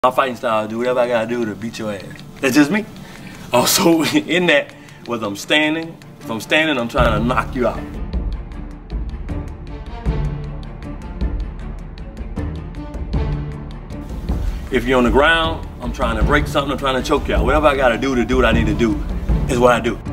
My fighting style, do whatever I gotta do to beat your ass. That's just me. Also, in that, whether I'm standing, if I'm standing, I'm trying to knock you out. If you're on the ground, I'm trying to break something, I'm trying to choke you out. Whatever I gotta do to do what I need to do is what I do.